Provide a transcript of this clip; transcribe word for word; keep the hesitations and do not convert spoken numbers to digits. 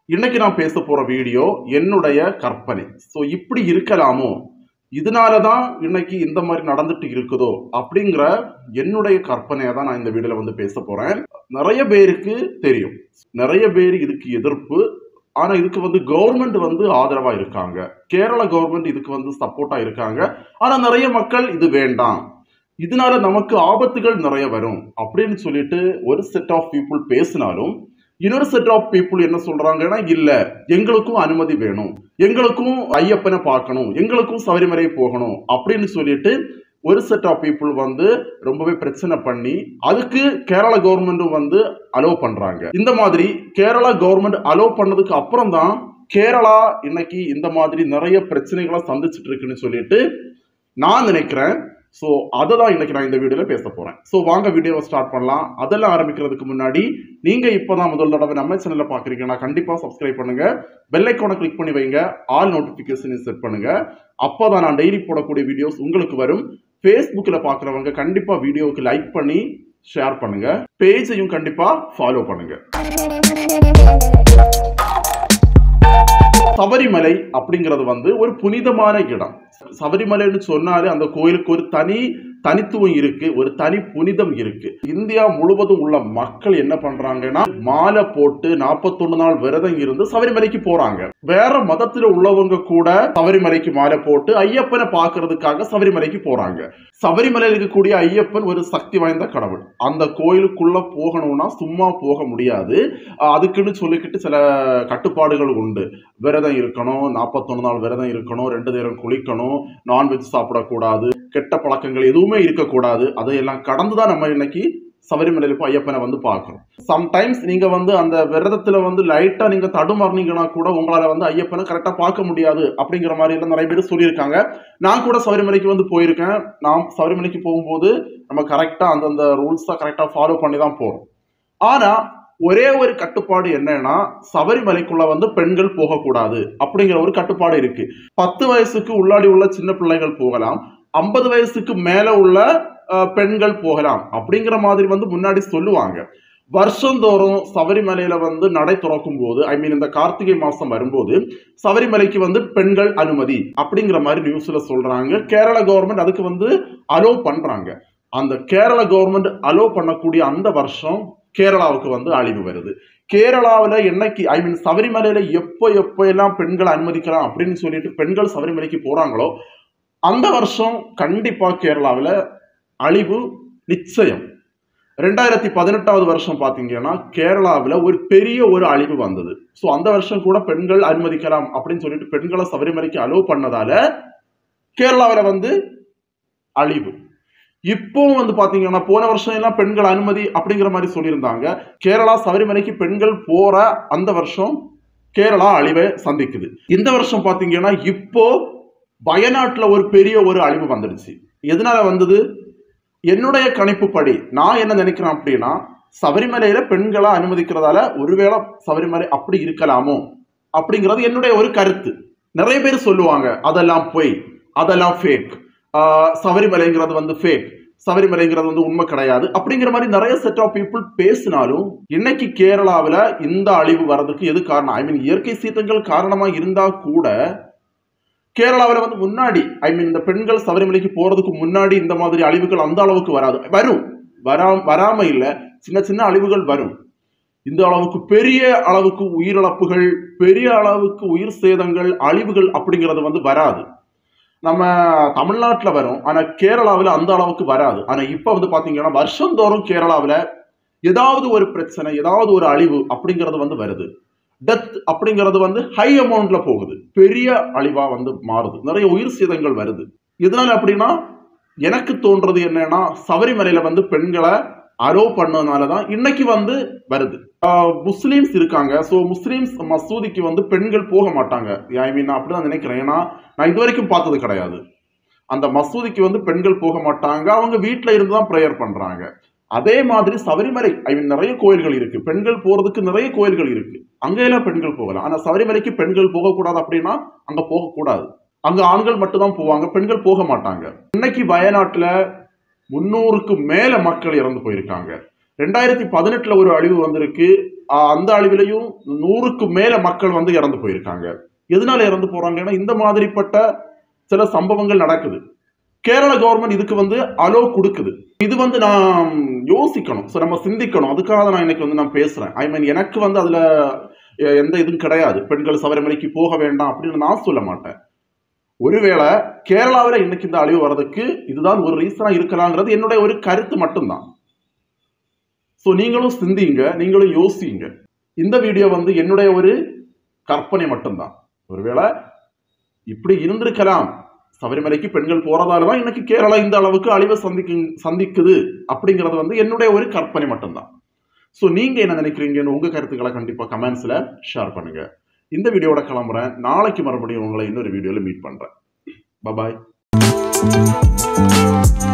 இன்னைக்கு நான் பேச போற வீடியோ என்னுடைய கற்பனை. ஸோ இப்படி இருக்கலாமோ, இதனால தான் இன்னைக்கு இந்த மாதிரி நடந்துட்டு இருக்குதோ அப்படிங்கிற என்னுடைய கற்பனையை தான் நான் இந்த வீடியோல வந்து பேச போறேன். நிறைய பேருக்கு தெரியும், நிறைய பேர் இதுக்கு எதிர்ப்பு. ஆனா இதுக்கு வந்து கவர்மெண்ட் வந்து ஆதரவா இருக்காங்க. கேரள கவர்மெண்ட் இதுக்கு வந்து சப்போர்ட்டா இருக்காங்க. ஆனா நிறைய மக்கள் இது வேண்டாம், இதனால நமக்கு ஆபத்துகள் நிறைய வரும் அப்படின்னு சொல்லிட்டு ஒரு செட் ஆஃப் பீப்புள் பேசினாலும், இன்னொரு செட் ஆஃப் பீப்புள் என்ன சொல்றாங்கன்னா, இல்ல எங்களுக்கும் அனுமதி வேணும், எங்களுக்கும் ஐயப்பனை பார்க்கணும், எங்களுக்கும் சபரிமலை போகணும் அப்படின்னு சொல்லிட்டு ஒரு செட் ஆஃப் பீப்புள் வந்து ரொம்பவே பிரச்சனை பண்ணி அதுக்கு கேரள கவர்மெண்ட்டும் வந்து அலோ பண்றாங்க. இந்த மாதிரி கேரளா கவர்மெண்ட் அலோ பண்ணதுக்கு அப்புறம் தான் கேரளா இன்னைக்கு இந்த மாதிரி நிறைய பிரச்சனைகளை சந்திச்சுட்டு இருக்குன்னு சொல்லிட்டு நான் நினைக்கிறேன். ஸோ அதை தான் இன்னைக்கு நான் இந்த வீடியோவில் பேச போகிறேன். ஸோ வாங்க வீடியோவை ஸ்டார்ட் பண்ணலாம். அதெல்லாம் ஆரம்பிக்கிறதுக்கு முன்னாடி நீங்கள் இப்போ தான் முதல் தடவை நம்ம சேனலில் பார்க்குறீங்கன்னா கண்டிப்பாக சப்ஸ்கிரைப் பண்ணுங்கள், பெல் ஐக்கானை கிளிக் பண்ணி வைங்க, ஆல் நோட்டிஃபிகேஷனை செட் பண்ணுங்கள். அப்போ தான் நான் டெய்லி போடக்கூடிய வீடியோஸ் உங்களுக்கு வரும். ஃபேஸ்புக்கில் பார்க்குறவங்க கண்டிப்பாக வீடியோவுக்கு லைக் பண்ணி ஷேர் பண்ணுங்கள், பேஜையும் கண்டிப்பாக ஃபாலோ பண்ணுங்கள். சபரிமலை அப்படிங்கிறது வந்து ஒரு புனிதமான இடம். சபரிமலைன்னு சொன்னாலே அந்த கோயிலுக்கு ஒரு தனி தனித்துவம் இருக்கு, ஒரு தனி புனிதம் இருக்கு. இந்தியா முழுவதும் உள்ள மக்கள் என்ன பண்றாங்கன்னா, மாலை போட்டு நாற்பத்தொன்னு நாள் விரதம் இருந்து சபரிமலைக்கு போறாங்க. வேற மதத்துல உள்ளவங்க கூட சபரிமலைக்கு மாலை போட்டு ஐயப்பனை பார்க்கறதுக்காக சபரிமலைக்கு போறாங்க. சபரிமலையில் இருக்கக்கூடிய ஐயப்பன் ஒரு சக்தி வாய்ந்த கடவுள். அந்த கோயிலுக்குள்ள போகணும்னா சும்மா போக முடியாது. அதுக்குன்னு சொல்லிக்கிட்டு சில கட்டுப்பாடுகள் உண்டு. விரதம் இருக்கணும், நாற்பத்தொன்னு நாள் விரதம் இருக்கணும், ரெண்டு நேரம் குளிக்கணும், நான்வெஜ் சாப்பிடக்கூடாது, கெட்ட பழக்கங்கள் எதுவுமே இருக்கக்கூடாது. அதையெல்லாம் கடந்துதான் நம்ம இன்னைக்கு சபரிமலையில் போய் ஐயப்பனை வந்து பார்க்கணும். சம்டைம்ஸ் நீங்க வந்து அந்த விரதத்துல வந்து லைட்டா நீங்க தடுமாறினீங்கன்னா கூட உங்களால வந்து ஐயப்பனை கரெக்டா பார்க்க முடியாது அப்படிங்கிற மாதிரி எல்லாம் நிறைய பேர் சொல்லியிருக்காங்க. நான் கூட சபரிமலைக்கு வந்து போயிருக்கேன். நான் சபரிமலைக்கு போகும்போது நம்ம கரெக்டா அந்தந்த ரூல்ஸை கரெக்டா ஃபாலோ பண்ணி தான் போறோம். ஆனா ஒரே ஒரு கட்டுப்பாடு என்னன்னா, சபரிமலைக்குள்ள வந்து பெண்கள் போகக்கூடாது அப்படிங்கிற ஒரு கட்டுப்பாடு இருக்கு. பத்து வயசுக்கு உள்ளாடி உள்ள சின்ன பிள்ளைகள் போகலாம், ஐம்பது வயசுக்கு மேல உள்ள பெண்கள் போகலாம் அப்படிங்கிற மாதிரி வந்து முன்னாடி சொல்லுவாங்க. வருஷந்தோறும் சபரிமலையில வந்து நடை திறக்கும் போது, ஐ மீன் இந்த கார்த்திகை மாசம் வரும்போது சபரிமலைக்கு வந்து பெண்கள் அனுமதி அப்படிங்கிற மாதிரி நியூஸ்ல சொல்றாங்க. கேரள கவர்மெண்ட் அதுக்கு வந்து அலோ பண்றாங்க. அந்த கேரள கவர்மெண்ட் அலோ பண்ணக்கூடிய அந்த வருஷம் கேரளாவுக்கு வந்து அழிவு வருது. கேரளாவில் என்னைக்கு ஐ மீன் சபரிமலையில எப்போ எப்போ எல்லாம் பெண்களை அனுமதிக்கலாம் அப்படின்னு சொல்லிட்டு பெண்கள் சபரிமலைக்கு போறாங்களோ அந்த வருஷம் கண்டிப்பா கேரளாவில் அழிவு நிச்சயம். ரெண்டாயிரத்தி பதினெட்டாவது வருஷம் பாத்தீங்கன்னா கேரளாவில் ஒரு பெரிய ஒரு அழிவு வந்தது. ஸோ அந்த வருஷம் கூட பெண்கள் அனுமதிக்கலாம் அப்படின்னு சொல்லிட்டு பெண்களை சபரிமலைக்கு அலோ பண்ணதால கேரளாவில் வந்து அழிவு. இப்போ வந்து பாத்தீங்கன்னா போன வருஷம் எல்லாம் பெண்கள் அனுமதி அப்படிங்கிற மாதிரி சொல்லியிருந்தாங்க. கேரளா சபரிமலைக்கு பெண்கள் போற அந்த வருஷம் கேரளா அழிவை சந்திக்குது. இந்த வருஷம் பாத்தீங்கன்னா இப்போ வயநாட்டுல ஒரு பெரிய ஒரு அழிவு வந்துடுச்சு. எதனால வந்தது? என்னுடைய கணிப்பு படி நான் என்ன நினைக்கிறேன் அப்படின்னா, சபரிமலையில பெண்களை அனுமதிக்கிறதால ஒருவேளை சபரிமலை அப்படி இருக்கலாமோ அப்படிங்கிறது என்னுடைய ஒரு கருத்து. நிறைய பேர் சொல்லுவாங்க அதெல்லாம் பொய், அதெல்லாம் ஃபேக், சபரிமலைங்கிறது வந்து ஃபேக், சபரிமலைங்கிறது வந்து உண்மை கிடையாது அப்படிங்கிற மாதிரி நிறைய செட் ஆஃப் பீப்புள் பேசினாலும் இன்னைக்கு கேரளாவில் இந்த அழிவு வர்றதுக்கு எது காரணம்? ஐ மீன் இயற்கை சீற்றங்கள் காரணமா இருந்தா கூட கேரளாவில் வந்து முன்னாடி ஐ மீன் இந்த பெண்கள் சபரிமலைக்கு போறதுக்கு முன்னாடி இந்த மாதிரி அழிவுகள் அந்த அளவுக்கு வராது. வரும், வரா வராம இல்லை, சின்ன சின்ன அழிவுகள் வரும். இந்த அளவுக்கு பெரிய அளவுக்கு உயிரிழப்புகள், பெரிய அளவுக்கு உயிர் சேதங்கள், அழிவுகள் அப்படிங்கிறது வந்து வராது. நம்ம தமிழ்நாட்டில் வரும், ஆனா கேரளாவில் அந்த அளவுக்கு வராது. ஆனா இப்ப வந்து பாத்தீங்கன்னா வருஷந்தோறும் கேரளாவில் ஏதாவது ஒரு பிரச்சனை, ஏதாவது ஒரு அழிவு அப்படிங்கிறது வந்து வருது. டெத் அப்படிங்கிறது வந்து ஹை அமௌண்ட்ல போகுது, பெரிய அழிவா வந்து மாறுது, நிறைய உயிர் சேதங்கள் வருது. இதனால அப்படின்னா எனக்கு தோன்றது என்னன்னா, சபரிமலையில வந்து பெண்களை அலோ பண்ணதுனாலதான் இன்னைக்கு வந்து வருது. முஸ்லீம்ஸ் இருக்காங்க, ஸோ முஸ்லீம்ஸ் மசூதிக்கு வந்து பெண்கள் போக மாட்டாங்க. ஐ மீன் நான் அப்படிதான் நினைக்கிறேன். ஏன்னா நான் இது வரைக்கும் பார்த்தது கிடையாது. அந்த மசூதிக்கு வந்து பெண்கள் போக மாட்டாங்க, அவங்க வீட்டில இருந்து தான் ப்ரேயர் பண்றாங்க. அதே மாதிரி சபரிமலை ஐ மீன் நிறைய கோயில்கள் இருக்கு, பெண்கள் போறதுக்கு நிறைய கோயில்கள் இருக்கு, அங்கெல்லாம் பெண்கள் போகலாம். ஆனா சபரிமலைக்கு பெண்கள் போகக்கூடாது அப்படின்னா அங்க போகக்கூடாது. அங்க ஆண்கள் மட்டும்தான் போவாங்க, பெண்கள் போக மாட்டாங்க. இன்னைக்கு வயநாட்டுல முன்னூறுக்கு மேல மக்கள் இறந்து போயிருக்காங்க. ரெண்டாயிரத்தி பதினெட்டுல ஒரு அழிவு வந்திருக்கு, அந்த அழிவிலையும் நூறுக்கு மேல மக்கள் வந்து இறந்து போயிருக்காங்க. எதனால இறந்து போறாங்கன்னா இந்த மாதிரிப்பட்ட சில சம்பவங்கள் நடக்குது. கேரள கவர்மெண்ட் இதுக்கு வந்து அலோ கொடுக்குது. இது வந்து நான் யோசிக்கணும், நம்ம சிந்திக்கணும். அதுக்காக தான் நான் இன்னைக்கு வந்து நான் பேசுறேன். ஐ மீன் எனக்கு வந்து அதுல எந்த இதுவும் கிடையாது, பெண்கள் சபரிமலைக்கு போக வேண்டாம் அப்படின்னு நான் சொல்ல மாட்டேன். ஒருவேளை கேரளாவில் இன்னைக்கு இந்த அழிவு வர்றதுக்கு இதுதான் ஒரு ரீசனா இருக்கலாங்கிறது என்னுடைய ஒரு கருத்து மட்டும்தான். ஸோ நீங்களும் சிந்திங்க, நீங்களும் யோசிங்க. இந்த வீடியோ வந்து என்னுடைய ஒரு கற்பனை மட்டும்தான். ஒருவேளை இப்படி இருந்திருக்கலாம், சபரிமலைக்கு பெண்கள் போறதால தான் இன்னைக்கு கேரளா இந்த அளவுக்கு அழிவை சந்திக்கு சந்திக்குது அப்படிங்கிறது வந்து என்னுடைய ஒரு கற்பனை மட்டும்தான். ஸோ நீங்க என்ன நினைக்கிறீங்கன்னு உங்க கருத்துக்களை கண்டிப்பா கமெண்ட்ஸ்ல ஷேர் பண்ணுங்க. இந்த வீடியோட கிளம்புறேன். நாளைக்கு மறுபடியும் உங்களை இன்னொரு வீடியோல மீட் பண்றேன். பாய்.